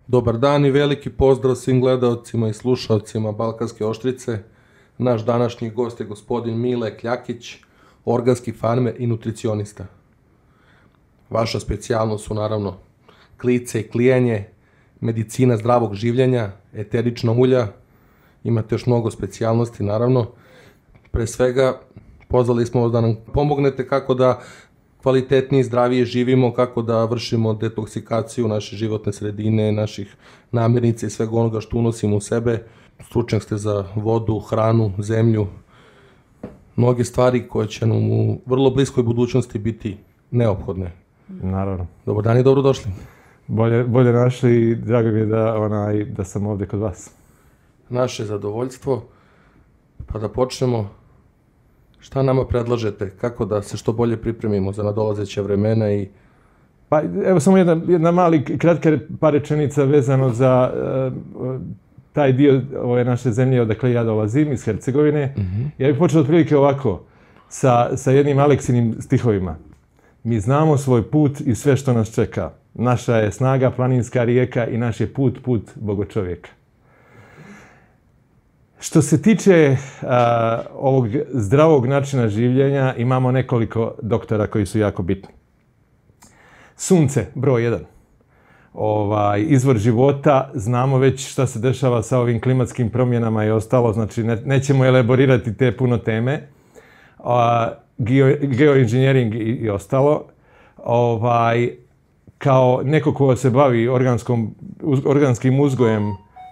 Dobar dan i veliki pozdrav svim gledalcima i slušalcima Balkanske oštrice. Naš današnji gost je gospodin Mile Kljakić, organski farmer i nutricionista. Vaša specijalnost su naravno klice i klijenje, medicina zdravog življenja, eterična ulja, imate još mnogo specijalnosti naravno. Pre svega pozvali smo vas da nam pomognete kako da kvalitetnije i zdravije živimo, kako da vršimo detoksikaciju naše životne sredine, naših namirnica i svega onoga što unosimo u sebe. Stručnjak ste za vodu, hranu, zemlju, mnoge stvari koje će nam u vrlo bliskoj budućnosti biti neophodne. Naravno. Dobar dan i dobrodošli. Bolje našli i drago mi je da sam ovdje kod vas. Naše zadovoljstvo. Pa da počnemo. Šta nama predlažete? Kako da se što bolje pripremimo za nadolazeća vremena i... Pa evo samo jedna mali, kratka par rečenica vezano za taj dio ove naše zemlje odakle ja dolazim, iz Hercegovine. Ja bih počeo otprilike ovako, sa jednim Aleksinim stihovima. Mi znamo svoj put i sve što nas čeka. Naša je snaga planinska rijeka i naš je put bogočovjeka. Što se tiče ovog zdravog načina življenja, imamo nekoliko doktora koji su jako bitni. Sunce, broj 1. Izvor života, znamo već šta se dešava sa ovim klimatskim promjenama i ostalo, znači nećemo elaborirati te puno teme. Geoinženjering i ostalo. Kao neko ko se bavi organskim uzgojem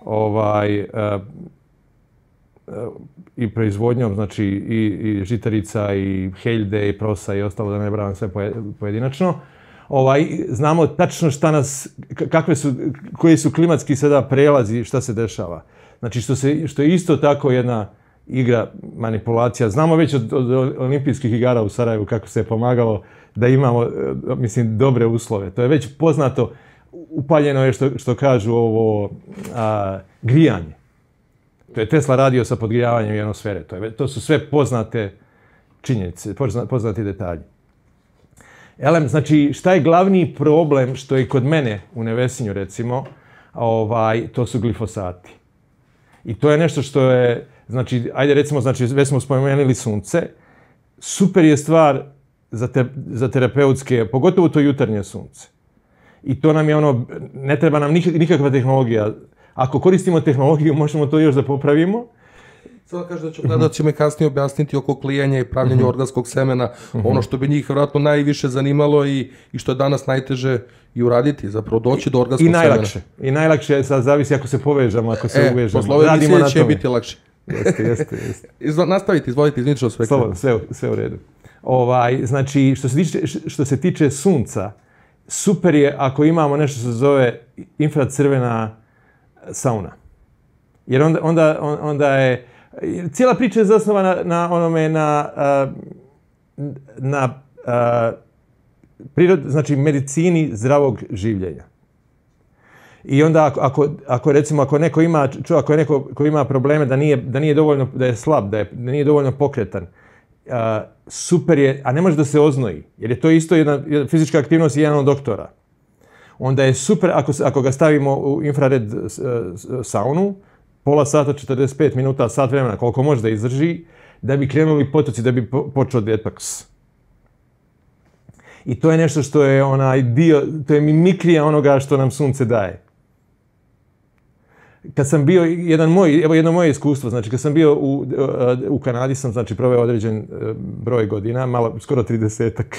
i proizvodnjom, znači i žitarica i heljde i prosa i ostalo, da ne bravam sve pojedinačno. Znamo tačno koji su klimatski sada prelazi, šta se dešava. Znači što je isto tako jedna igra manipulacija. Znamo već od olimpijskih igara u Sarajevu kako se je pomagalo da imamo, mislim, dobre uslove. To je već poznato, upaljeno je što kažu ovo grijanje. To je Tesla radio sa podgrijavanjem ionosfere. To su sve poznate činjenice, poznati detalji. Znači, šta je glavni problem što je kod mene u Nevesinju, recimo, to su glifosati. I to je nešto što je, znači, ajde recimo, znači, već smo spomenuli sunce. Super je stvar za terapeutske, pogotovo to jutarnje sunce. I to nam je ono, ne treba nam nikakva tehnologija. Ako koristimo tehnologiju, možemo to još da popravimo. Sada kaže da ću gledalcima kasnije objasniti oko klijenja i pravljenja organskog semena, ono što bi njih vjerojatno najviše zanimalo i što je danas najteže i uraditi, zapravo doći do organskog semena. I najlakše, sad zavisi ako se povežemo, ako se uvežemo. Posle ove emisije će biti lakše. Jeste. Nastavite, izvolite, izvinite što sve. Slobodno, sve u redu. Znači, što se tiče sunca, super je ako imamo nešto što se zove infracrvena sauna. Jer onda je... Cijela priča je zasnovana na znači medicini zdravog življenja. I onda ako neko ima, ako je neko ko ima probleme da nije dovoljno, da je slab, da nije dovoljno pokretan, super je, a ne može da se oznoji, jer je to isto jedna fizička aktivnost i jedan od doktora. Onda je super ako ga stavimo u infrared saunu, pola sata, 45 minuta, sat vremena, koliko može da izdrži, da bi krenuli potoci, da bi počeo detoks. I to je nešto što je onaj dio, to je mimikrija onoga što nam sunce daje. Kad sam bio, jedno moje iskustvo, znači kad sam bio u Kanadi, sam znači proveo određen broj godina, malo, skoro 30-ak.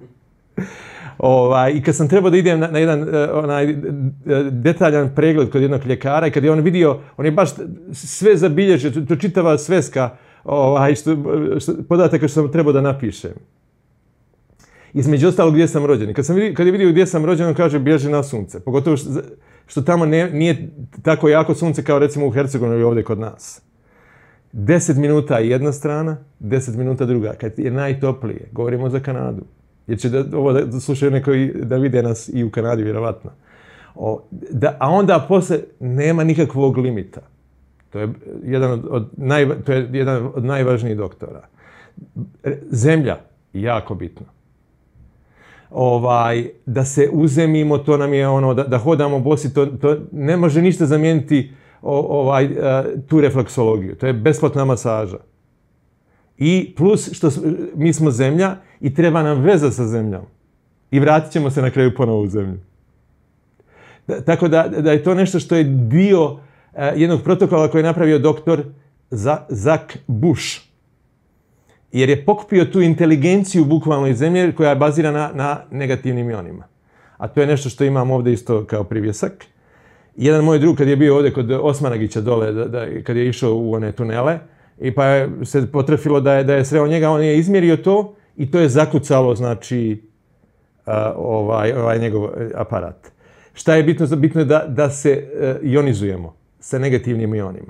I kad sam trebao da idem na jedan detaljan pregled kod jednog ljekara i kad je on vidio, on je baš sve zabilježio, to čitava sveska podataka što sam trebao da napišem. Između ostalog gdje sam rođen. Kad je vidio gdje sam rođen, on kaže bježi na sunce. Pogotovo što tamo nije tako jako sunce kao recimo u Hercegovini ili ovdje kod nas. 10 minuta jedna strana, 10 minuta druga. Kad je najtoplije, govorimo za Kanadu. Jer će ovo da slušaju neko da vide nas i u Kanadi, vjerovatno. A onda posle nema nikakvog limita. To je jedan od najvažnijih doktora. Zemlja, jako bitno. da se uzemimo, to nam je ono, da hodamo bosi, to ne može ništa zamijeniti tu refleksologiju. To je besplatna masaža. I plus što mi smo zemlja i treba nam veza sa zemljom. I vratit ćemo se na kraju ponovo u zemlju. Tako da je to nešto što je dio jednog protokola koji je napravio doktor Zach Bush. Jer je pokupio tu inteligenciju bukvalno iz zemlje koja je bazirana na negativnim ionima. A to je nešto što imam ovdje isto kao privjesak. Jedan moj drug kad je bio ovdje kod Osmanagića dole, kad je išao u one tunele, i pa je se potrefilo da je sreo njega, on je izmjerio to i to je zakucalo, znači, ovaj njegov aparat. Šta je bitno? Bitno je da se ionizujemo sa negativnim ionima.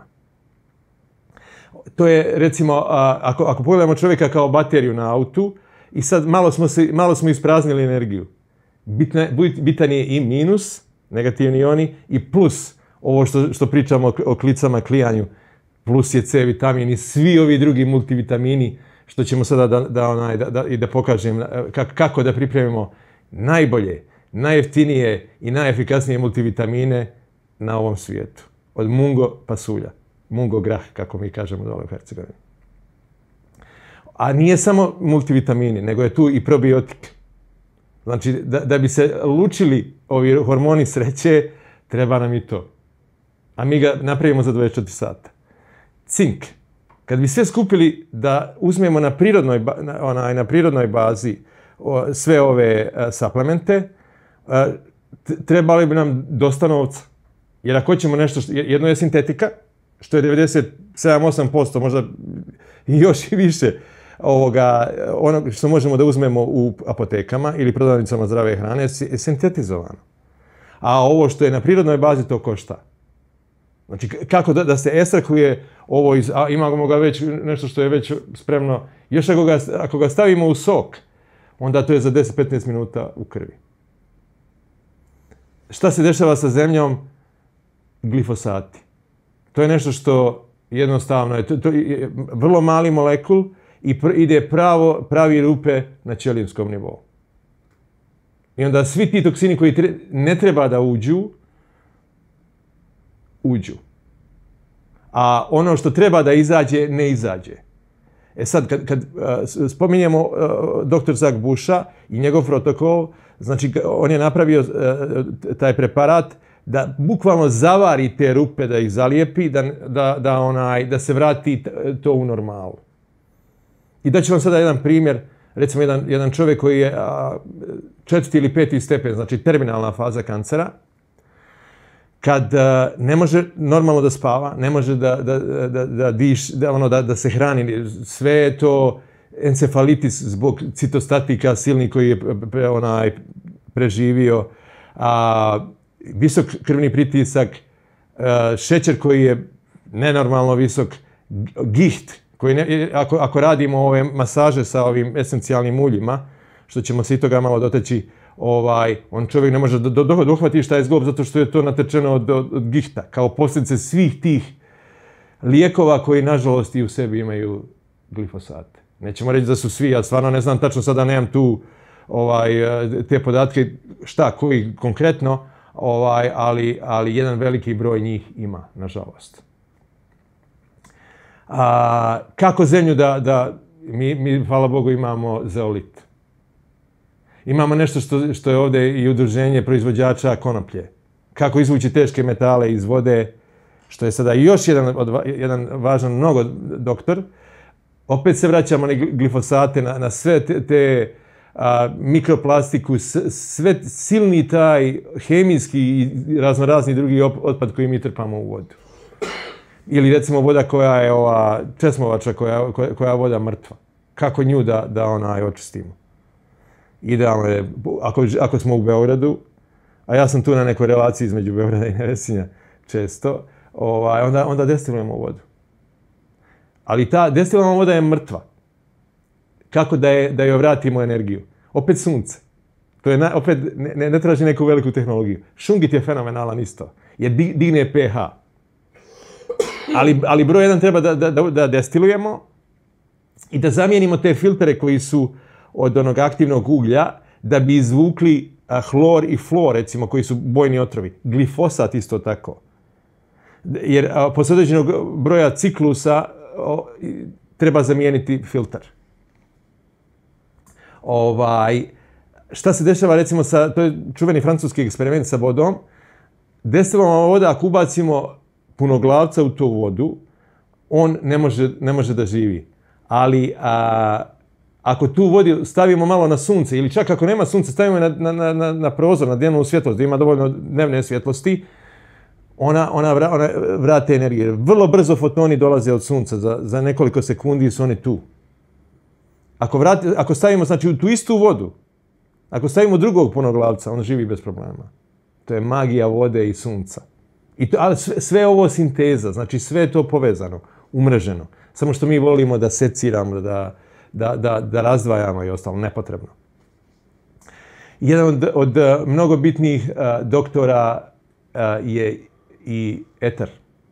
To je, recimo, ako pogledamo čovjeka kao bateriju na autu i sad malo smo ispraznili energiju. Bitan je i minus, negativni ioni, i plus, ovo što pričamo o klicama, klijanju, plus je C vitamin i svi ovi drugi multivitamini, što ćemo sada da pokažem kako da pripremimo najbolje, najjeftinije i najefikasnije multivitamine na ovom svijetu. Od mungo pasulja. Mungo grah, kako mi kažemo dole u Hercegovini. A nije samo multivitamini, nego je tu i probiotik. Znači, da bi se lučili ovi hormoni sreće, treba nam i to. A mi ga napravimo za 24 sata. Cink. Kad bi sve skupili da uzmemo na prirodnoj bazi sve ove suplemente, trebali bi nam dosta novca. Jer ako ćemo nešto, jedno je sintetika, što je 97-8%, možda još i više onog što možemo da uzmemo u apotekama ili prodavnicama zdrave hrane je sintetizovano. A ovo što je na prirodnoj bazi to košta. Znači, kako da se ekstrahuje ovo imamo ga već nešto što je već spremno. Još ako ga stavimo u sok, onda to je za 10-15 minuta u krvi. Šta se dešava sa zemljom? Glifosati. To je nešto što jednostavno je, to je vrlo mali molekul i ide pravi rupe na ćelijskom nivou. I onda svi ti toksini koji ne treba da uđu. A ono što treba da izađe, ne izađe. E sad, kad spominjemo dr. Zach Busha i njegov protokol, znači on je napravio taj preparat da bukvalno zavari te rupe, da ih zalijepi, da se vrati to u normalu. I daću vam sada jedan primjer, recimo jedan čovjek koji je 4. ili 5. stepen, znači terminalna faza kancera, kad ne može normalno da spava, ne može da se hrani, sve je to encefalitis zbog citostatika silni koji je preživio, visok krvni pritisak, šećer koji je nenormalno visok, giht, koji ako radimo ove masaže sa ovim esencijalnim uljima, što ćemo se i toga malo doteći, on čovjek ne može dohvatiti šta je zglob zato što je to natečeno od gihta, kao posljedice svih tih lijekova koji nažalost i u sebi imaju glifosate. Nećemo reći da su svi, ja stvarno ne znam tačno, sada nemam tu te podatke šta, koji konkretno, ali jedan veliki broj njih ima, nažalost. Kako zemlju mi, hvala Bogu, imamo zeolit. Imamo nešto što je ovdje i udruženje proizvođača konoplje. Kako izvući teške metale iz vode, što je sada još jedan važan mnogo doktor. Opet se vraćamo na glifosate, na sve te mikroplastiku, sve silni taj hemijski i raznorazni drugi otpad koji mi trpamo u vodu. Ili recimo voda koja je česmovača, koja je voda mrtva. Kako nju da očistimo? Idealno je, ako smo u Beogradu, a ja sam tu na nekoj relaciji između Beograda i Nevesinja često, onda destilujemo vodu. Ali ta destilovana voda je mrtva. Kako da joj vratimo energiju? Opet sunce. To je opet ne traži neku veliku tehnologiju. Šungit je fenomenalan isto, jer digne pH. Ali broj jedan treba da destilujemo i da zamijenimo te filtere koji su od onog aktivnog uglja da bi izvukli hlor i flor, recimo, koji su bojni otrovi. Glifosat isto tako. Jer posle određenog broja ciklusa treba zamijeniti filtar. Šta se dešava, recimo, to je čuveni francuski eksperiment sa vodom. Destilovana voda, ako ubacimo punoglavca u tu vodu, on ne može da živi. Ali ako tu vodu stavimo malo na sunce, ili čak ako nema sunca, stavimo na prozor, na dnevnu svjetlost, da ima dovoljno dnevne svjetlosti, ona vrate energije. Vrlo brzo fotoni dolaze od sunca, za nekoliko sekundi su oni tu. Ako stavimo, znači, u tu istu vodu, ako stavimo drugog punoglavca, on živi bez problema. To je magija vode i sunca. Ali sve ovo sinteza, znači sve je to povezano, umreženo. Samo što mi volimo da seciramo, da razdvajamo i ostalo, nepotrebno. Jedan od mnogo bitnijih doktora je i eter.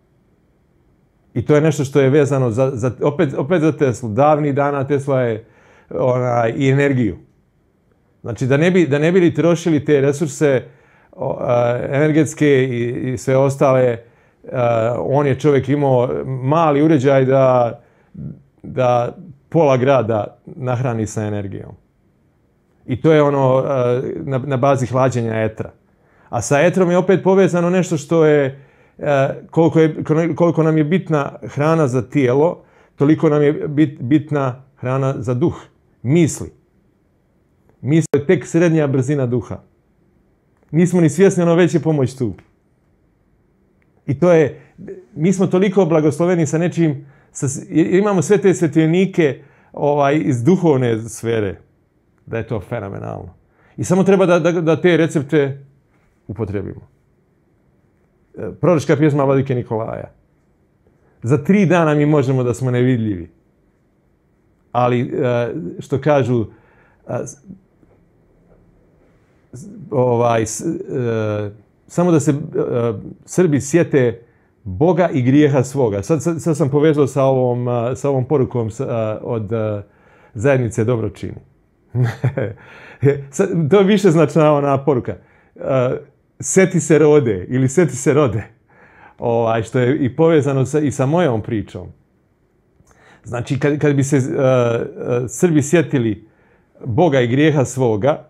I to je nešto što je vezano opet za Teslu. Davnih dana Tesla je i energiju. Znači, da ne bi li trošili te resurse energetske i sve ostale, on je čovjek imao mali uređaj da pola grada nahrani sa energijom. I to je na bazi hlađenja etra. A sa etrom je opet povezano nešto što je, koliko nam je bitna hrana za tijelo, toliko nam je bitna hrana za duh, misli. Misli je tek srednja brzina duha. Nismo ni svjesni, već je pomoć tu. I to je, mi smo toliko blagosloveni sa nečim, imamo sve te svetionike iz duhovne sfere, da je to fenomenalno. I samo treba da te recepte upotrebimo. Proročka pjesma Vladike Nikolaja. Za 3 dana mi možemo da smo nevidljivi. Ali, što kažu, samo da se Srbi sjete Boga i grijeha svoga. Sad sam povezao sa ovom porukom od zajednice Dobročini. To je više značna ona poruka. Seti se rode ili seti se rode. Što je i povezano i sa mojom pričom. Znači, kad bi se Srbi sjetili Boga i grijeha svoga,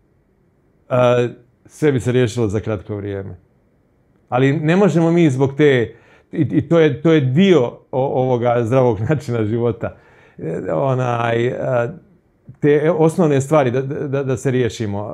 sve bi se riješilo za kratko vrijeme. Ali ne možemo mi zbog te, i to je dio ovoga zdravog načina života, te osnovne stvari da se riješimo.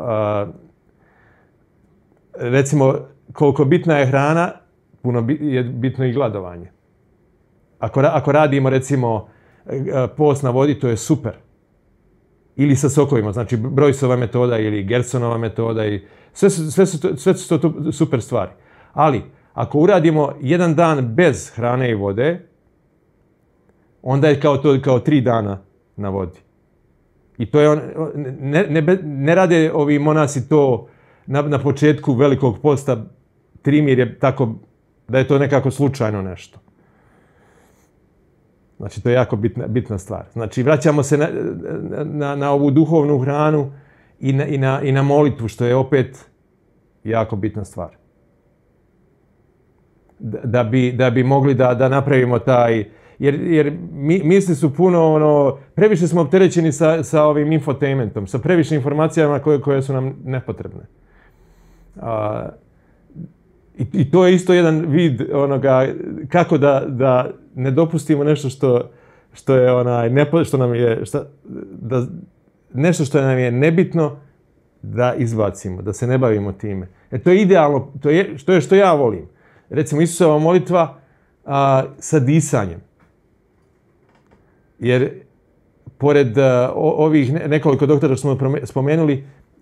Recimo, koliko bitna je hrana, puno je bitno i gladovanje. Ako radimo, recimo, post na vodi, to je super. Ili sa sokovima, znači Brojsova metoda ili Gersonova metoda. Sve su to super stvari. Ali, ako uradimo jedan dan bez hrane i vode, onda je kao 3 dana na vodi. I to je ne rade ovi monasi to na početku velikog posta, trimir je tako da je to nekako slučajno nešto. Znači, to je jako bitna stvar. Znači, vraćamo se na ovu duhovnu hranu i na molitvu, što je opet jako bitna stvar. Da bi mogli da napravimo taj... Jer misli su puno, previše smo opterećeni sa ovim infotainmentom, sa previše informacijama koje su nam nepotrebne. I to je isto jedan vid onoga kako da ne dopustimo nešto što je nešto što nam je nebitno da izbacimo, da se ne bavimo time. To je idealno, što ja volim. Recimo, Isusova molitva sa disanjem. Jer pored ovih nekoliko doktora što smo spomenuli,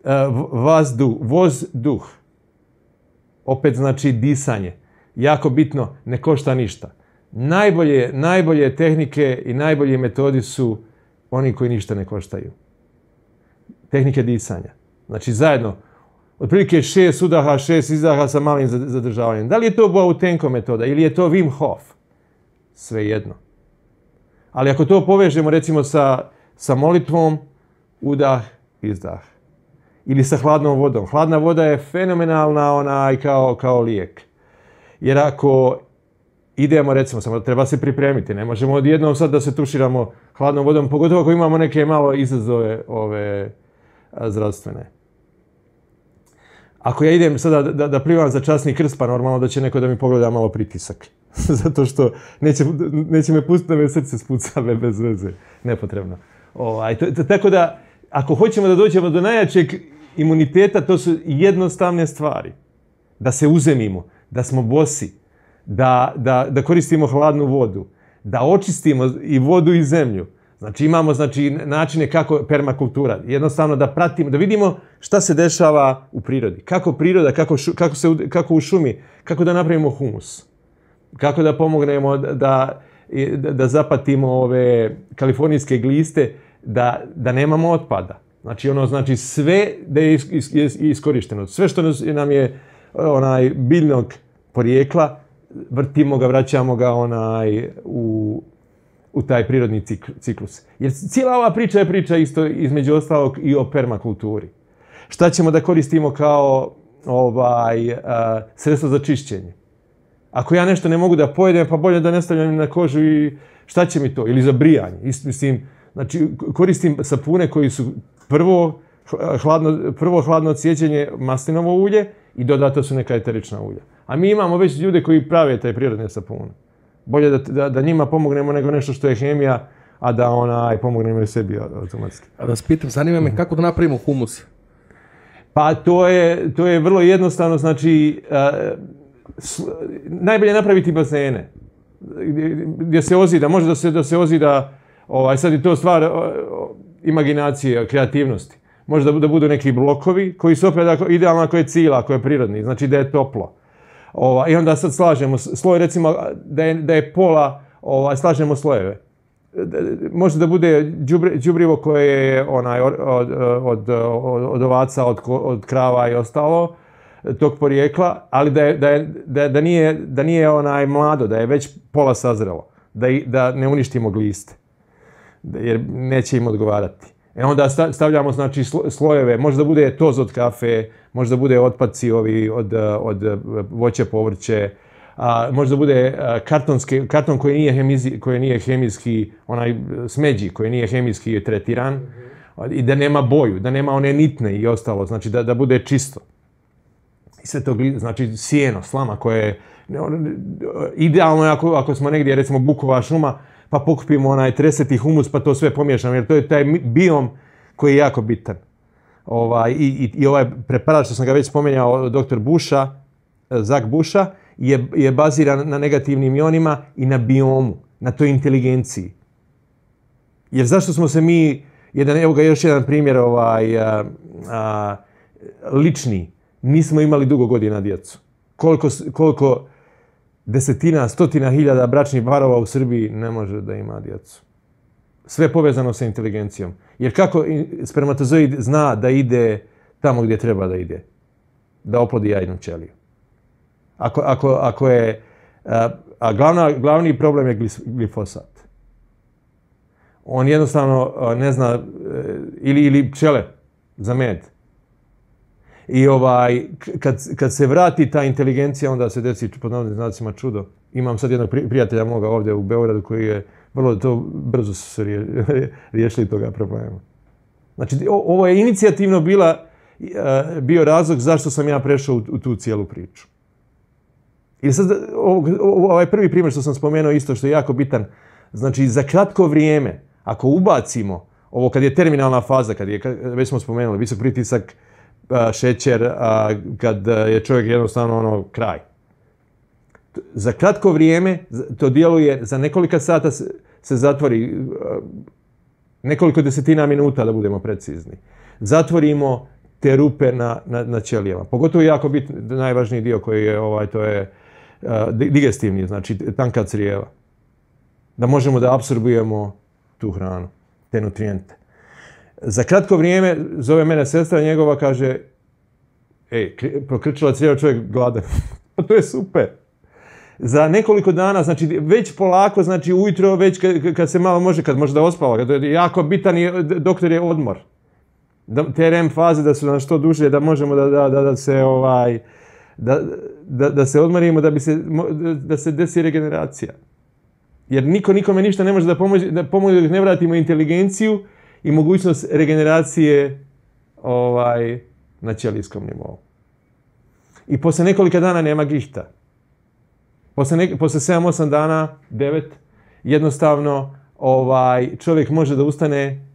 voz duh. Opet znači disanje. Jako bitno, ne košta ništa. Najbolje tehnike i najbolji metodi su oni koji ništa ne koštaju. Tehnike disanja. Znači zajedno, otprilike 6 udaha, 6 izdaha sa malim zadržavanjem. Da li je to Boatengova metoda ili je to Wim Hof? Svejedno. Ali ako to povežemo recimo sa molitvom, udah, izdah. ili sa hladnom vodom. Hladna voda je fenomenalna kao lijek. Jer ako idemo, recimo, samo treba se pripremiti, ne možemo odjednom sad da se tuširamo hladnom vodom, pogotovo ako imamo neke malo izazove zdravstvene. Ako ja idem sada da plivam za časni krst, pa normalno da će neko da mi pogleda malo pritisak. Zato što neće me pustiti da me srce spuca bez veze. Nepotrebno. Tako da, ako hoćemo da dođemo do najjačeg imuniteta, to su jednostavne stvari. Da se uzemimo, da smo bosi, da koristimo hladnu vodu, da očistimo i vodu i zemlju. Znači imamo načine kako permakultura, jednostavno da pratimo, da vidimo šta se dešava u prirodi. Kako priroda, kako u šumi, kako da napravimo humus. Kako da pomognemo da zapatimo ove kalifornijske gliste, da nemamo otpada. Znači sve da je iskorišteno. Sve što nam je biljnog porijekla, vrtimo ga, vraćamo ga u taj prirodni ciklus. Jer cijela ova priča je priča isto između ostalog i o permakulturi. Šta ćemo da koristimo kao sredstvo za čišćenje? Ako ja nešto ne mogu da pojedem, pa bolje da ne stavljam na kožu i šta će mi to? Ili za brijanje. Mislim, znači, koristim sapune koji su prvo hladno odsjećanje maslinovo ulje i dodato su neka eterična ulja. A mi imamo već ljude koji prave taj prirodne sapune. Bolje da njima pomognemo nego nešto što je hemija, a da pomognemo i sebi automatski. A da se pitam, zanima me kako da napravimo humus? Pa to je vrlo jednostavno, znači najbolje napraviti bazene gdje se ozida, može da se ozida, sad je to stvar imaginacije, kreativnosti. Može da budu neki blokovi koji su opet idealno ako je cila, ako je prirodni, znači da je toplo. I onda sad slažemo sloj, recimo da je pola, slažemo slojeve. Može da bude đubrivo koje je od ovaca, od krava i ostalo, tog porijekla, ali da nije mlado, da je već pola sazrelo, da ne uništimo gliste, jer neće im odgovarati. Onda stavljamo znači slojeve, može da bude toz od kafe, može da bude otpadci od voća, povrće, može da bude karton koji nije hemijski, smeđi koji nije hemijski tretiran i da nema boju, da nema one nitne i ostalo, znači da bude čisto. I sve to, znači sjeno, slama koje je idealno ako smo negdje, recimo bukova šuma, pa pokupimo treseti humus pa to sve pomiješamo, jer to je taj biom koji je jako bitan. I ovaj preparat što sam ga već spomenuo, dr. Busha, Zach Busha, je baziran na negativnim ionima i na biomu, na toj inteligenciji. Jer zašto smo se mi, evo ga još jedan primjer lični, nismo imali dugo godina djecu. Koliko desetina, stotina hiljada bračnih parova u Srbiji ne može da ima djecu. Sve povezano sa inteligencijom. Jer kako spermatozoid zna da ide tamo gdje treba da ide? Da oplodi jajnu ćeliju. Glavni problem je glifosat. On jednostavno ne zna, ili pčele za med. I kad se vrati ta inteligencija, onda se desi pod navodnim znacima čudo. Imam sad jednog prijatelja moga ovdje u Beogradu koji je brzo su se riješili toga problema. Znači, ovo je inicijativno bio razlog zašto sam ja prešao u tu cijelu priču. I sad, ovaj prvi primjer što sam spomenuo isto što je jako bitan, znači za kratko vrijeme, ako ubacimo ovo kad je terminalna faza, već smo spomenuli, visok pritisak, šećer, kad je čovjek jednostavno kraj. Za kratko vrijeme to djeluje, za nekoliko sata se zatvori, nekoliko desetina minuta da budemo precizni. Zatvorimo te rupe na ćelijama. Pogotovo jako bitno, najvažniji dio koji je, to je digestivni, znači tanka crijeva. Da možemo da apsorbujemo tu hranu, te nutrijente. Za kratko vrijeme zove mene sestra njegova, kaže, prokrčila crijeva, čovjek gladan. To je super. Za nekoliko dana, znači već polako, znači ujutro, već kad se malo može, kad može da ospava, kad je jako bitan, doktor je odmor. te REM faze da su nam što duže, da možemo da se odmarimo, da se desi regeneracija. Jer niko nikome ništa ne može da pomogne dok ne vratimo inteligenciju i mogućnost regeneracije na ćelijskom nivou. I poslije nekolika dana nema gihta. Poslije 7-8 dana, 9, jednostavno čovjek može da ustane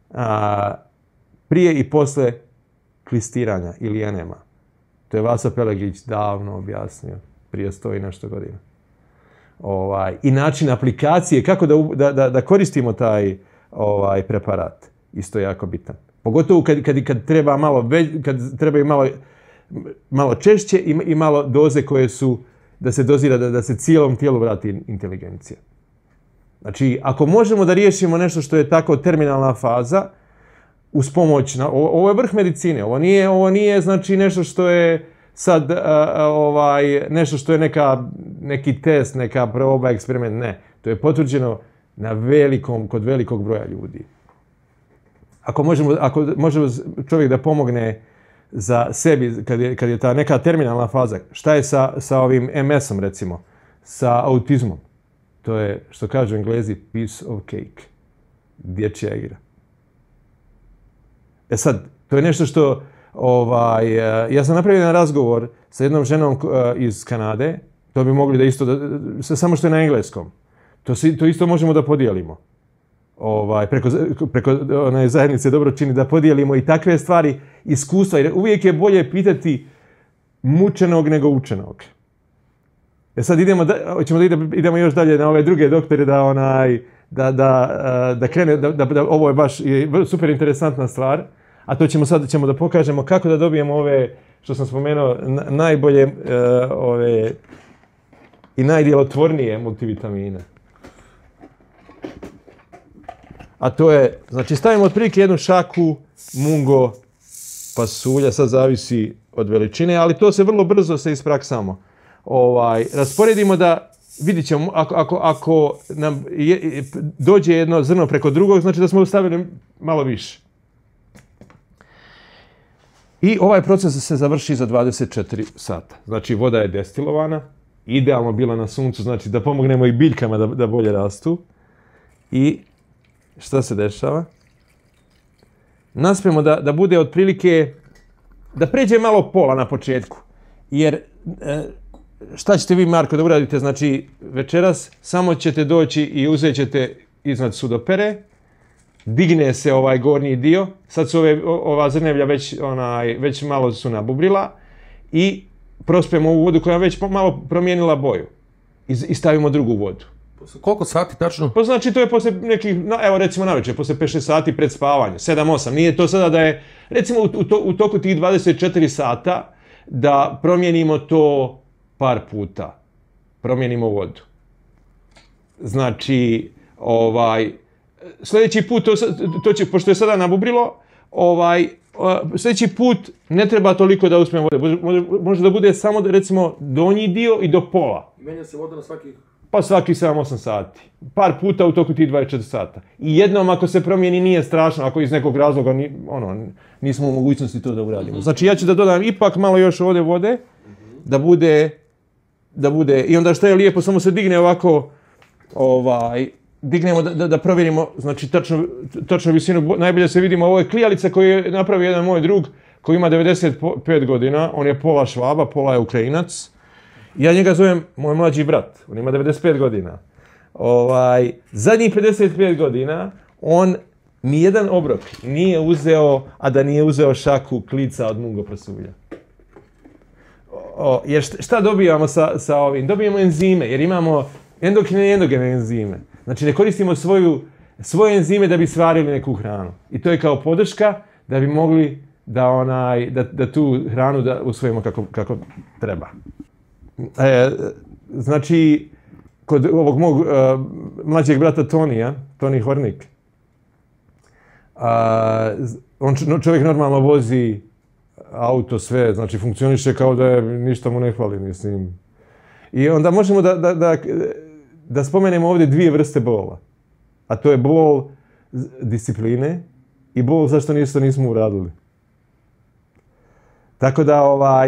prije i poslije klistiranja ili enema. To je Vasa Pelegić davno objasnio, prije 100 i nešto godina. I način aplikacije, kako da koristimo taj preparat, isto je jako bitan. Pogotovo kad trebaju malo češće i malo doze koje su da se dozira, da se cijelom tijelu vrati inteligencija. Znači, ako možemo da riješimo nešto što je tako terminalna faza, uz pomoć, ovo je vrh medicine, ovo nije znači nešto što je sad nešto što je neki test, neka proba, eksperiment, ne. To je potvrđeno kod velikog broja ljudi. Ako može čovjek da pomogne za sebi, kad je ta neka terminalna faza, šta je sa ovim MS-om recimo, sa autizmom? To je, što kažu Englezi, piece of cake. Dječja igra. Sad, to je nešto što, ja sam napravio jedan razgovor sa jednom ženom iz Kanade, to bi mogli da isto, samo što je na engleskom. To isto možemo da podijelimo. Preko one zajednice dobro čini da podijelimo i takve stvari, iskustva, jer uvijek je bolje pitati mučenog nego učenog. Sad idemo još dalje na ove druge doktore da krene, ovo je baš super interesantna stvar, a to ćemo da pokažemo kako da dobijemo ove, što sam spomenuo, najbolje i najdjelotvornije multivitamine. A to je, znači stavimo otprilike jednu šaku mungo pasulja, sad zavisi od veličine, ali to se vrlo brzo se ispraksamo. Rasporedimo da, vidit ćemo, ako nam dođe jedno zrno preko drugog, znači da smo stavili malo više. I ovaj proces se završi za 24 sata. Znači voda je destilovana, idealno bila na suncu, znači da pomognemo i biljkama da bolje rastu. I šta se dešava? Naspijemo da bude otprilike, da pređe malo pola na početku. Jer šta ćete vi, Marko, da uradite? Znači, večeras samo ćete doći i uzet ćete iznad sudopere, digne se ovaj gornji dio, sad su ova zrnevlja već malo su nabubrila i prospijemo ovu vodu koja je već malo promijenila boju i stavimo drugu vodu. Koliko sati tačno? Pa znači to je poslije nekih, evo recimo navečer, poslije 5-6 sati pred spavanje, 7-8. Nije to sada da je, recimo u toku tih 24 sata da promijenimo to par puta. Promijenimo vodu. Znači, sljedeći put, to će, pošto je sada nabubrilo, sljedeći put ne treba toliko da uspijemo vode. Može da bude samo, recimo, donji dio i do pola. Menja se voda na svakih... Pa svaki 7-8 sati. Par puta u toku tih 24 sata. I jednom ako se promijeni nije strašno, ako iz nekog razloga nismo u mogućnosti to da uradimo. Znači ja ću da dodam ipak malo još ovdje vode, da bude, i onda što je lijepo, samo se digne ovako, dignemo da provjerimo, znači tačno visinu, najbolje se vidimo, ovo je klijalica koju je napravio jedan moj drug, koji ima 95 godina, on je pola Švaba, pola je Ukrajinac. Ja njega zovem moj mlađi brat, on ima 95 godina. Zadnjih 55 godina on nijedan obrok nije uzeo, a da nije uzeo šaku klica od mungo pasulja. Jer šta dobijamo sa ovim? Dobijamo enzime, jer imamo endokrine i endogene enzime. Znači ne koristimo svoje enzime da bi stvarili neku hranu. I to je kao podrška da bi mogli da tu hranu da usvojimo kako treba. Znači, kod ovog mog mlađeg brata Tonija, Toni Hornik, čovjek normalno vozi auto, sve, znači funkcioniše kao da ništa mu ne hvali, mislim. I onda možemo da spomenemo ovdje dvije vrste bola. A to je bol discipline i Bog zašto nismo uradili. Tako da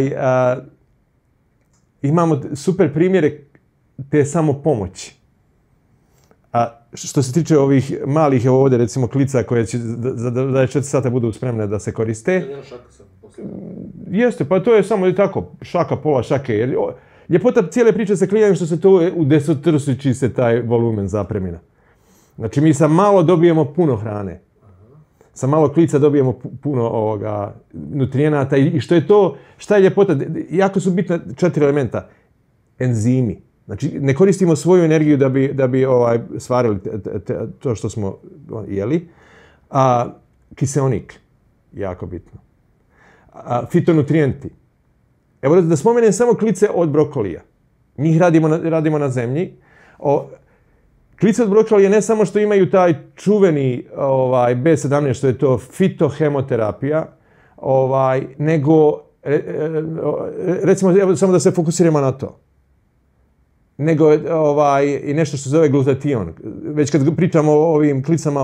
imamo super primjere te samopomoći. A što se tiče ovih malih, evo ovdje recimo klica koje će za 24 sata budu spremne da se koriste. Jeste, pa to je samo tako, šaka, pola šake. Jer ljepota cijele priče sa klijanjem što se to udesetrostruči se taj volumen zapremina. Znači mi sa malo dobijemo puno hrane. Sa malo klica dobijemo puno nutrijenata. I šta je ljepota? Jako su bitna 4 elementa. Enzimi. Znači, ne koristimo svoju energiju da bi stvarili to što smo jeli. Kiseonik, jako bitno. Fitonutrijenti. Evo da spomenem samo klice od brokolija. Njih radimo na zemlji. Klice od brokolija ne samo što imaju taj čuveni B17, što je to fitohemoterapija, nego, recimo, evo, samo da se fokusiramo na to. Nego i nešto što se zove glutation. Već kad pričamo o ovim klicama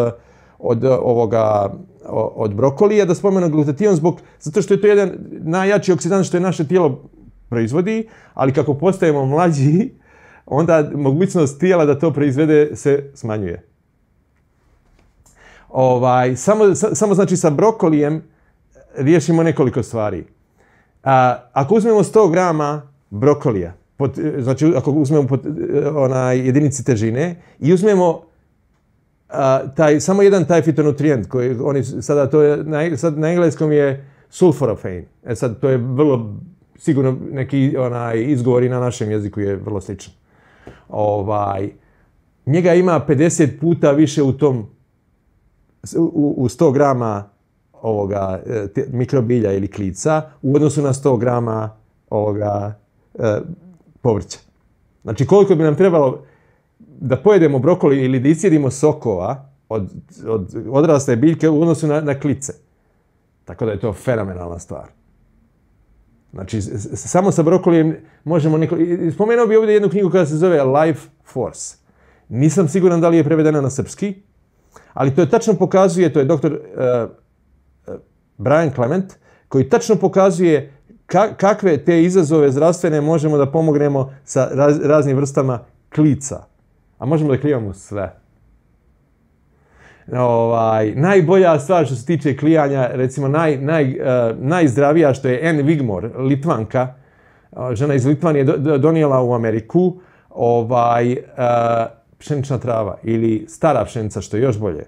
od brokolija, da spomenu glutation zato što je to jedan najjači oksidant što je naše tijelo proizvodi, ali kako postajemo mlađi, onda mogućnost tijela da to proizvede se smanjuje. Samo znači sa brokolijem riješimo nekoliko stvari. Ako uzmemo 100 grama brokolija, znači ako uzmemo jedinici težine i uzmemo samo jedan taj fitonutrijent koji oni sada to je sad na engleskom je sulforafane. Sad to je vrlo sigurno neki izgovor i na našem jeziku je vrlo sličan. Njega ima 50 puta više u 100 grama mikrobilja ili klica u odnosu na 100 grama povrća. Znači koliko bi nam trebalo da pojedemo brokoli ili da isjedimo sokova od odrasle biljke u odnosu na klice. Tako da je to fenomenalna stvar. Znači, samo sa brokolijem možemo spomenuo bih ovdje jednu knjigu koja se zove Life Force. Nisam siguran da li je prevedena na srpski, ali to je tačno pokazuje, to je doktor Brian Clement, koji tačno pokazuje kakve te izazove zdravstvene možemo da pomognemo sa raznim vrstama klica. A možemo da klijamo sve. Najbolja stvar što se tiče klijanja, recimo najzdravija što je Anne Wigmore, Litvanka, žena iz Litvanije donijela u Ameriku pšenična trava ili stara pšenica što je još bolje.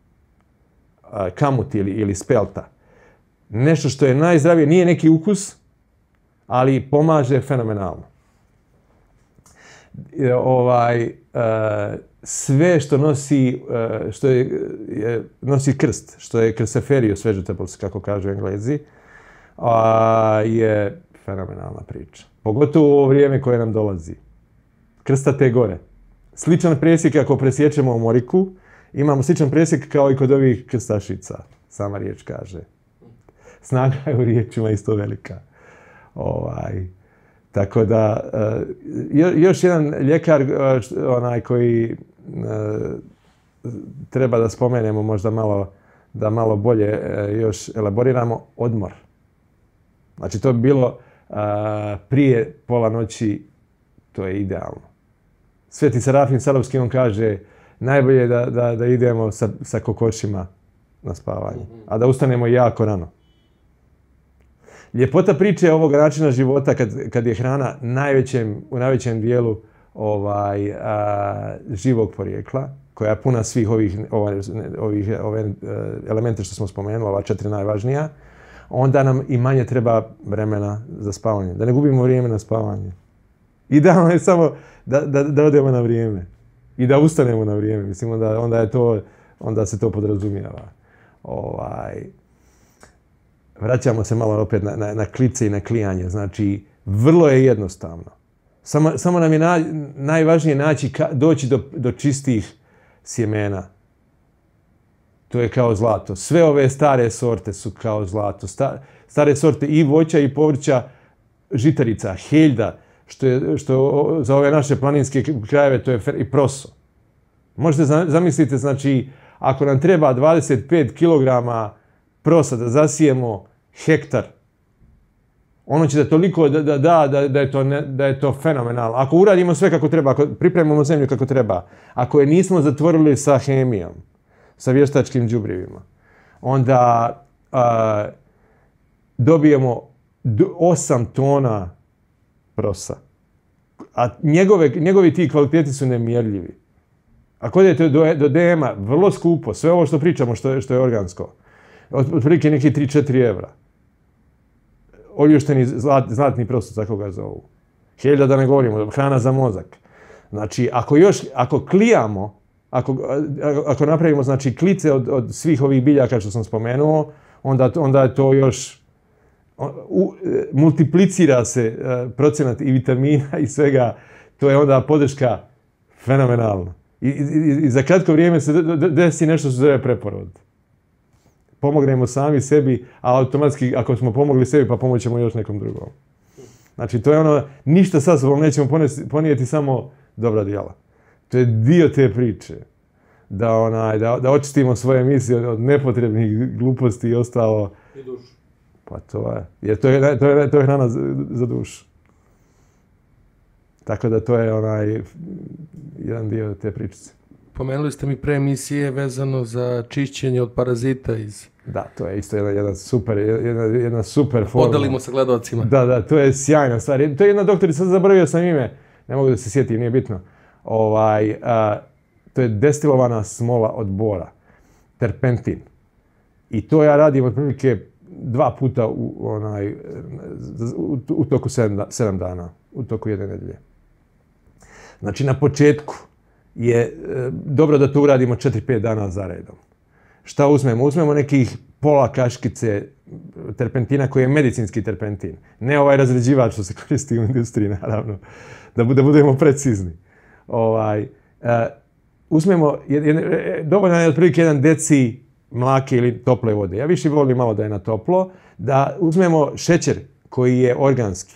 Kamut ili spelta. Nešto što je najzdravije, nije neki ukus, ali pomaže fenomenalno. Sve što nosi krst, što je cruciferous vegetables, kako kažu Englezi, je fenomenalna priča. Pogotovo u ovo vrijeme koje nam dolazi. Krstate gore. Sličan presjek ako presječemo u moriku, imamo sličan presjek kao i kod ovih krstašica. Sama riječ kaže. Snaga je u riječima isto velika. Tako da, još jedan ljekar koji treba da spomenemo možda da malo bolje još elaboriramo, odmor. Znači to bi bilo prije pola noći, to je idealno. Sveti Serafim Sarovski on kaže najbolje je da idemo sa kokošima na spavanje, a da ustanemo jako rano. Ljepota priče ovog načina života kad je hrana u najvećem dijelu živog porijekla, koja je puna svih ovih elemente što smo spomenuli, ova 4 najvažnija, onda nam i manje treba vremena za spavanje. Da ne gubimo vrijeme na spavanje. Idealno je samo da odemo na vrijeme i da ustanemo na vrijeme. Mislim, onda se to podrazumijeva. Vraćamo se malo opet na klice i na klijanje. Znači, vrlo je jednostavno. Samo nam je najvažnije doći do čistih sjemena. To je kao zlato. Sve ove stare sorte su kao zlato. Stare sorte i voća i povrća, žitarica, heljda, što za ove naše planinske krajeve to je i proso. Možete zamisliti, znači, ako nam treba 25 kg prosa da zasijemo hektar, ono će da toliko da je to fenomenalno. Ako uradimo sve kako treba, ako pripremimo zemlju kako treba, ako je nismo zatvorili sa hemijom, sa vještačkim đubrivima, onda dobijemo 8 tona prosa. A njegovi ti kvaliteti su nemjerljivi. Ako odete do DM-a, vrlo skupo, sve ovo što pričamo što je organsko, otprilike neki 3-4 evra. Oljušteni zlatni prostor, tako ga zovu. 1000 da ne govorimo, hrana za mozak. Znači, ako klijamo, ako napravimo znači klice od svih ovih biljaka što sam spomenuo, onda je to još multiplicira se procenat i vitamina i svega. To je onda podrška fenomenalna. I za kratko vrijeme se desi nešto što se zove preporod. Pomognemo sami sebi, a automatski ako smo pomogli sebi pa pomoćemo još nekom drugom. Znači to je ono, ništa sa sobom nećemo ponijeti, samo dobra djela. To je dio te priče. Da očistimo svoje misli od nepotrebnih gluposti i ostalo. I dušu. Pa to je. Jer to je hrana za dušu. Tako da to je jedan dio te pričice. Pomenuli ste mi pre emisije vezano za čišćenje od parazita iz... Da, to je isto jedna super formula. Podelimo sa gledalcima. Da, to je sjajna stvar. To je jedna doktorica, zaboravio sam ime, ne mogu da se sjetim, nije bitno. To je destilovana smola od bora, terpentin. I to ja radim otprilike 2 puta u toku 7 dana, u toku jedne nedelje. Znači na početku je dobro da to uradimo 4-5 dana za redom. Šta uzmemo? Uzmemo nekih pola kaškice terpentina koji je medicinski terpentin. Ne ovaj razređivač što se koristi u industriji, naravno. Da budemo precizni. Uzmemo, dovoljno je otprilike 1 deci mlake ili tople vode. Ja više volim malo da je na toplo. Da uzmemo šećer koji je organski.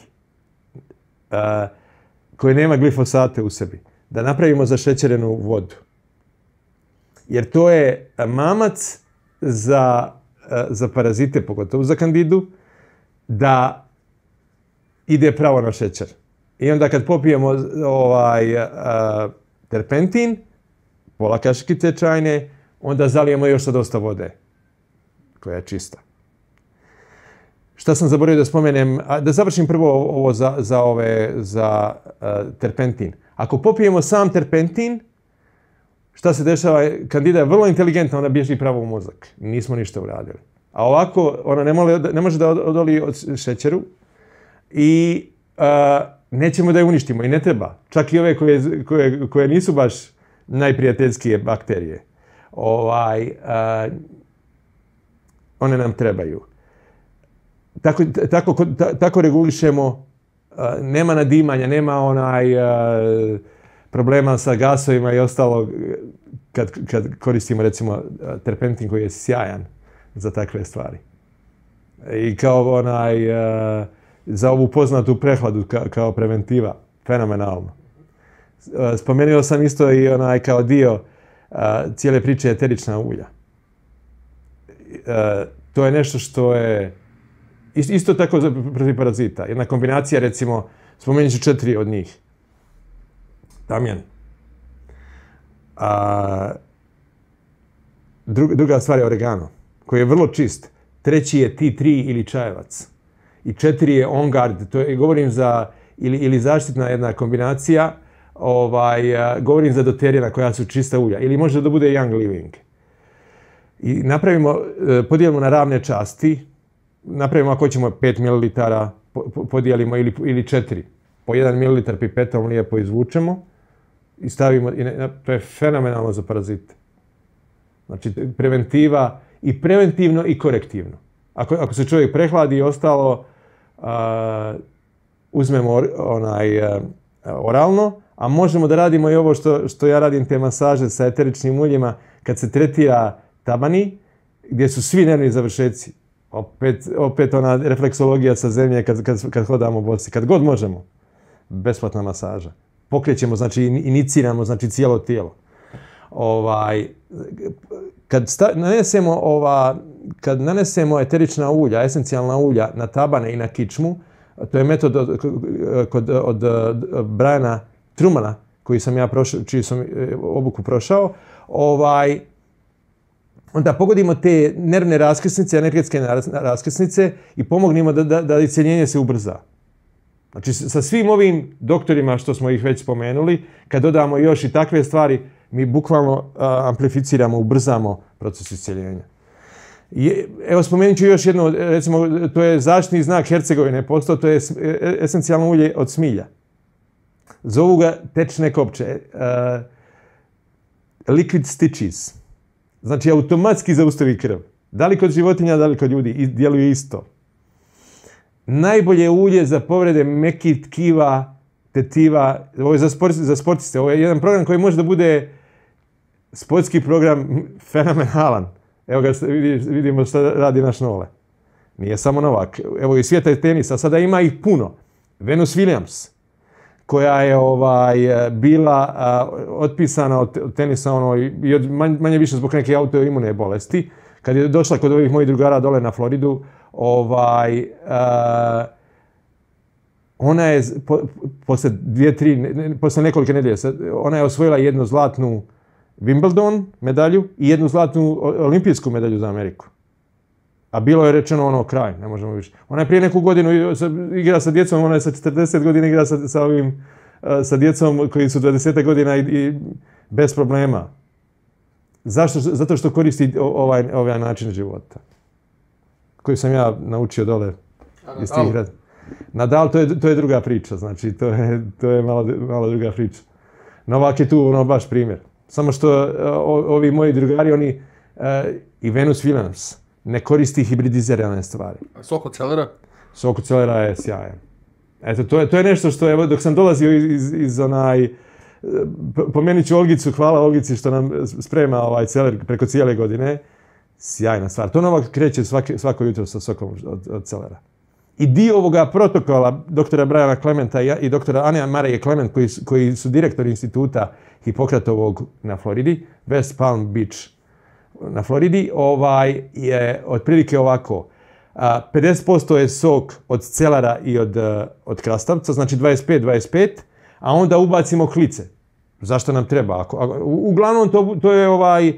Koji nema glifosate u sebi. Da napravimo zašećerenu vodu. Jer to je mamac za parazite, pogotovo za kandidu, da ide pravo na šećer. I onda kad popijemo terpentin, pola kaškice čajne, onda zalijemo još sa dosta vode, koja je čista. Šta sam zaboravio da spomenem? Da završim prvo ovo za terpentin. Ako popijemo sam terpentin, šta se dešava? Kandida je vrlo inteligentna, ona bježi pravo u mozak. Nismo ništa uradili. A ovako, ona ne može da odoli od šećeru i nećemo da je uništimo i ne treba. Čak i ove koje nisu baš najprijateljskije bakterije. One nam trebaju. Tako regulišemo, nema nadimanja, nema problema sa gasovima i ostalo kad koristimo recimo terpentin koji je sjajan za takve stvari. I kao za ovu poznatu prehladu kao preventiva, fenomenalno. Spomenuo sam isto i kao dio cijele priče eterična ulja. To je nešto što je isto tako protiv parazita. Jedna kombinacija, recimo, spomenut ću 4 od njih. Tamjan. Druga stvar je oregano, koji je vrlo čist. 3. je tea tree ili čajevac. I 4 je on guard, to je, govorim za, ili zaštitna jedna kombinacija, govorim za doterjena koja su čista ulja. Ili može da bude young living. I napravimo, podijelimo na ravne časti, napravimo ako ćemo 5 ml, podijelimo ili 4. Po 1 ml pipetom lijepo izvučemo i stavimo, to je fenomenalno za parazite. Znači preventiva i preventivno i korektivno. Ako se čovjek prehladi i ostalo, uzmemo oralno, a možemo da radimo i ovo što ja radim, te masaže sa eteričnim uljima, kad se tretira tabani, gdje su svi nervni završeci. Opet ona refleksologija sa zemlje kad hodamo bosi, kad god možemo. Besplatna masaža. Pokrećemo, znači iniciramo, znači cijelo tijelo. Kad nanesemo eterična ulja, esencijalna ulja na tabane i na kičmu, to je metod od Briana Trumana, čiju sam obuku prošao, onda pogodimo te nervne raskrsnice, energetske raskrsnice i pomognemo da isceljenje se ubrza. Znači, sa svim ovim doktorima što smo ih već spomenuli, kad dodamo još i takve stvari, mi bukvalno amplificiramo, ubrzamo proces isceljenja. Evo, spomenut ću još jedno, recimo, to je zaštitni znak Hercegovine postao, to je esencijalno ulje od smilja. Zovu ga tečne kopče, liquid stitches. Znači, automatski zaustavi krv. Da li kod životinja, da li kod ljudi, djeluje isto. Najbolje ulje za povrede mekih tkiva, tetiva, ovo je za sportiste, ovo je jedan program koji može da bude sportski program fenomenalan. Evo ga, vidimo što radi naš Nole. Nije samo Novak. Evo i svijeta tenisa, sada ima ih puno. Venus Williams, koja je bila otpisana od tenisa i manje više zbog neke autoimune bolesti. Kad je došla kod ovih mojih drugara dole na Floridu, ona je posle nekoliko nedelja, ona je osvojila jednu zlatnu Wimbledon medalju i jednu zlatnu olimpijsku medalju za Ameriku. A bilo je rečeno kraj, ne možemo više. Ona je prije neku godinu igra sa djecom, ona je sa 40 godina igra sa djecom koji su 20 godina i bez problema. Zašto? Zato što koristi ovaj način života. Koji sam ja naučio dole iz tih rad. Nadal, to je druga priča, znači to je malo druga priča. Novak je tu baš primjer. Samo što ovi moji drugari, oni i Venus Williams ne koristi hibridizirane stvari. A sok od celera? Sok od celera je sjajan. Eto, to je nešto što, evo, dok sam dolazio pomenut ću Olgicu, hvala Olgici što nam sprema celer preko cijele godine. Sjajna stvar. To Novak kreće svako jutro sa sokom od celera. I dio ovoga protokola doktora Briana Clementa i doktora Ane Marije Clement, koji su direktori instituta Hipokratovog na Floridi, West Palm Beach na Floridi, je otprilike ovako. 50% je sok od celara i od krastavca, znači 25, a onda ubacimo klice. Zašto nam treba? Uglavnom to je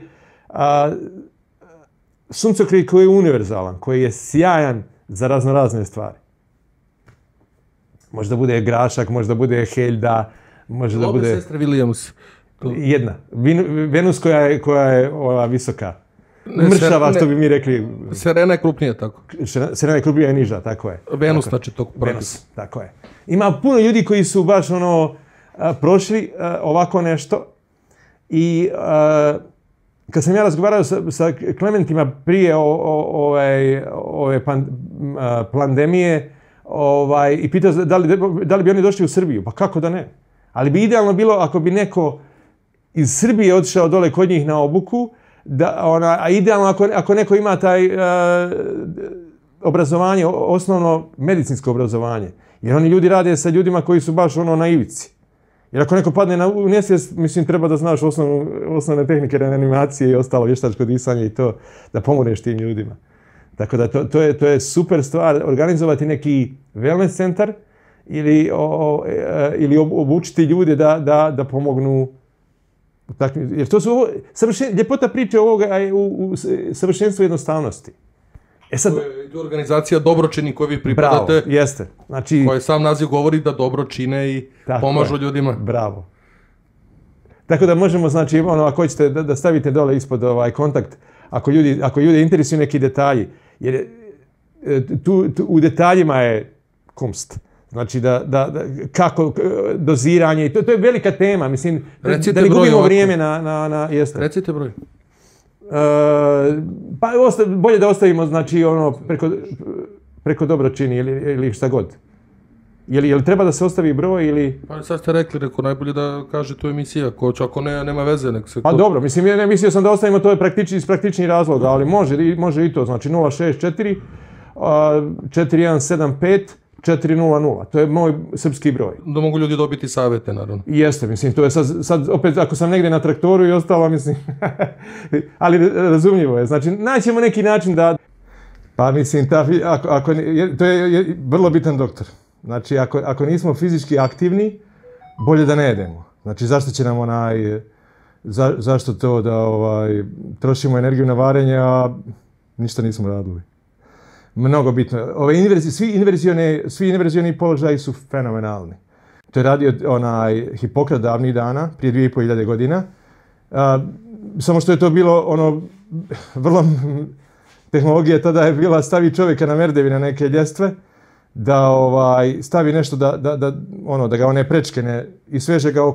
suncokret koji je univerzalan, koji je sjajan za razne stvari. Može da bude grašak, može da bude heljda, može da bude... Obe sestre Williams. Jedna. Venus koja je visoka. Mršava, što bi mi rekli. Serena je krupnija, tako. Serena je krupnija i niža, tako je. Venus, znači tog propisa. Venus, tako je. Ima puno ljudi koji su baš prošli ovako nešto i kad sam ja razgovarao sa Klementima prije ove pandemije i pitao da li bi oni došli u Srbiju, pa kako da ne? Ali bi idealno bilo ako bi neko iz Srbije otišao dole kod njih na obuku, a idealno ako neko ima taj obrazovanje, osnovno medicinsko obrazovanje. Jer oni ljudi rade sa ljudima koji su baš na ivici. Jer ako neko padne u nesvijest, mislim, treba da znaš osnovne tehnike reanimacije i ostalo vještačko disanje i to, da pomogneš tim ljudima. Tako da to je super stvar, organizovati neki wellness centar ili obučiti ljude da pomognu. Jer to su ljepota priče ovoga je u savršenstvu jednostavnosti. To je organizacija dobročini koju vi pripadate. Bravo, jeste. Znači, koji sam naziv govori da dobro čine i pomažu ljudima. Bravo. Tako da možemo, znači, ako hoćete da stavite dole ispod kontakt, ako ljude interesuju neki detalji, jer u detaljima je kunst. Znači, kako doziranje, to je velika tema, mislim, da ne gubimo vrijeme na jeste. Recite broj. Pa bolje da ostavimo, znači, preko dobročini ili šta god. Je li treba da se ostavi broj ili... Pa sad ste rekli, najbolje da kaže tu emisija, ako nema veze, nek se... Pa dobro, mislim, ne mislio sam da ostavimo to iz praktičnih razloga, ali može i to, znači 064 4175 400. To je moj srpski broj. Da mogu ljudi dobiti savjete, naravno. Jeste, mislim, to je sad opet, ako sam negdje na traktoru i ostalo, mislim, ali razumljivo je. Znači, naćemo neki način da, pa mislim, to je vrlo bitan doktor. Znači, ako nismo fizički aktivni, bolje da ne jedemo. Znači, zašto će nam zašto to da trošimo energiju na varenje, a ništa nismo radili. Mnogo bitno. Svi inverzioni položaji su fenomenalni. To je radio Hipokrat davnih dana, prije 2500 godina. Samo što je to bilo vrlo... Tehnologija tada je bila stavi čovjeka na merdevi na neke ljestve, da stavi nešto da ga one prečke i sveže ga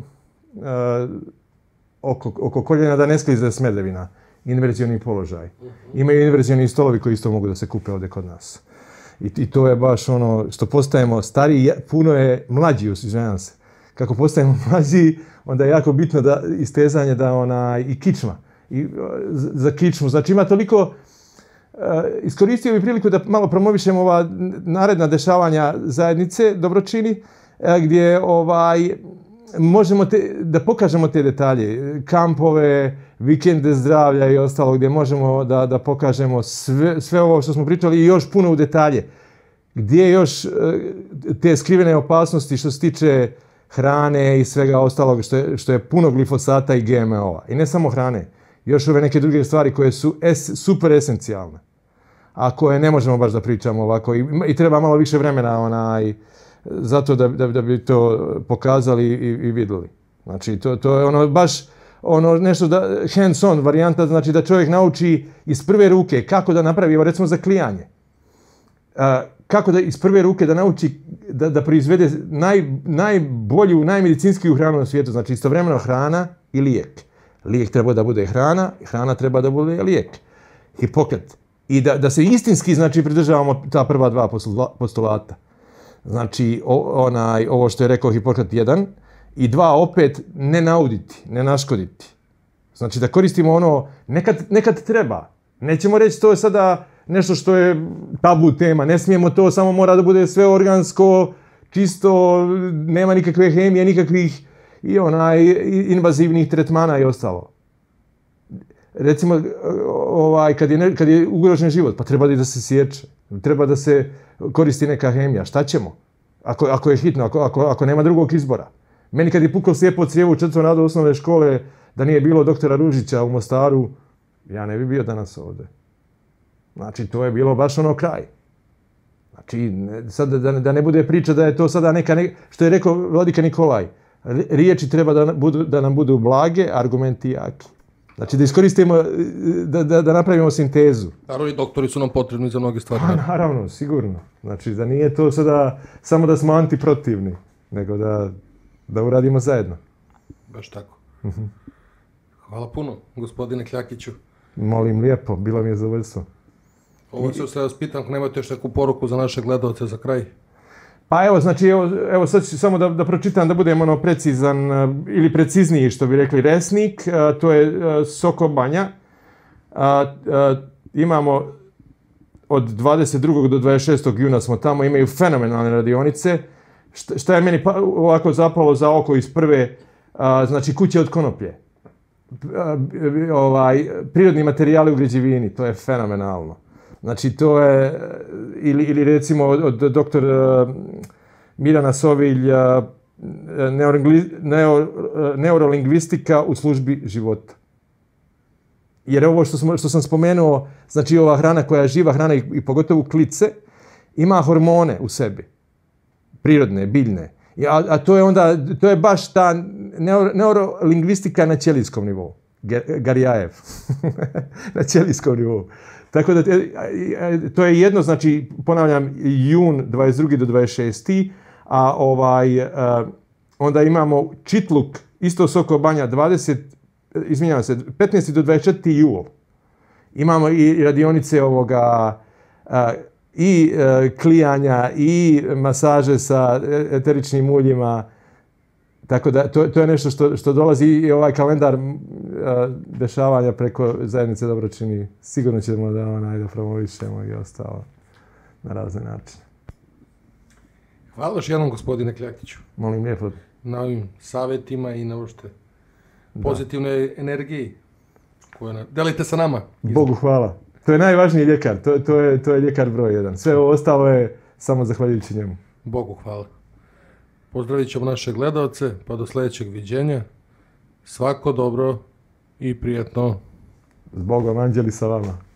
oko koljena da ne sklizne s merdevina. Inverzioni položaj. Imaju inverzioni stolovi koji isto mogu da se kupe ovdje kod nas. I to je baš što postajemo stariji, puno je mlađi, izvinjam se. Kako postajemo mlađi, onda je jako bitno da istezanje i kičma. Za kičmu. Znači ima toliko... Iskoristio bih priliku da malo promovišem ova naredna dešavanja zajednice Dobročini, gdje možemo da pokažemo te detalje, kampove, vikende zdravlja i ostalo, gdje možemo da pokažemo sve ovo što smo pričali i još puno u detalje. Gdje još te skrivene opasnosti što se tiče hrane i svega ostalog, što je puno glifosata i GMO-a. I ne samo hrane, još ove neke druge stvari koje su super esencijalne, a koje ne možemo baš da pričamo ovako i treba malo više vremena zato da bi to pokazali i vidjeli. Znači, to je baš nešto hands on varijanta, znači da čovjek nauči iz prve ruke kako da napravi, recimo za klijanje. Kako da iz prve ruke da nauči da proizvede najbolju, najmedicinskiju hranu na svijetu, znači istovremeno hrana i lijek. Lijek treba da bude hrana, hrana treba da bude lijek. Hipokrat. I da se istinski, znači, pridržavamo ta prva dva postulata. Znači, ovo što je rekao Hipokrat 1 i 2 opet ne nauditi, ne naškoditi. Znači, da koristimo nekad treba. Nećemo reći to je sada nešto što je tabu tema, ne smijemo to, samo mora da bude sve organsko, čisto, nema nikakve hemije, nikakvih invazivnih tretmana i ostalo. Recimo, kad je ugrožen život, pa treba da se sječe, treba da se koristi neka hemija. Šta ćemo? Ako je hitno, ako nema drugog izbora. Meni kad je puklo slijepo crijevo u 4. razredu osnovne škole, da nije bilo doktora Ružića u Mostaru, ja ne bi bio danas ovdje. Znači, to je bilo baš kraj. Znači, sad da ne bude priča da je to sada što je rekao vladika Nikolaj, riječi treba da nam budu blage, argumenti jaki. Znači, da iskoristimo, da napravimo sintezu. Naravno, i doktori su nam potrebni za mnoge stvari. Naravno, sigurno. Znači, da nije to sada samo da smo antiprotivni, nego da uradimo zajedno. Baš tako. Hvala puno, gospodine Kljakiću. Molim lijepo, bilo mi je zadovoljstvo. Ovo se vas pitam, ako nemate još neku poruku za naše gledalce za kraj. Pa evo, znači, evo sad ću samo da pročitam, da budem precizan ili precizniji, što bi rekli, Resnik, to je Sokobanja. Imamo od 22. do 26. juna smo tamo, imaju fenomenalne radionice. Šta je meni ovako zapalo za oko iz prve, znači kuće od konoplje. Prirodni materijali u građevini, to je fenomenalno. Znači, to je, ili recimo od doktor Mirjana Sovilj, neurolingvistika u službi života. Jer ovo što sam spomenuo, znači ova hrana koja je živa hrana i pogotovo klice, ima hormone u sebi. Prirodne, biljne. A to je baš ta neurolingvistika na ćelijskom nivou. Garjajev. Na ćelijskom nivou. Tako da to je jedno, znači, ponavljam, jun 22. do 26. A onda imamo Čitluk, isto Sokobanja, 15. do 24. jul. Imamo i radionice i klijanja i masaže sa eteričnim uljima. Tako da to je nešto što dolazi i ovaj kalendar dešavanja preko zajednice Dobročini. Sigurno ćemo da promovišemo i ostalo na razne načine. Hvala još jednom, gospodine Kljakiću, Molim lijepo. na ovim savjetima i na uopšte pozitivnoj energiji koju delite sa nama. Bogu hvala. To je najvažniji ljekar, to je ljekar broj 1. Sve ovo ostalo je samo zahvaljujući njemu. Bogu hvala. Pozdravit ćemo naše gledalce, pa do sljedećeg viđenja. Svako dobro i prijatno. S Bogom, anđeli sa vama.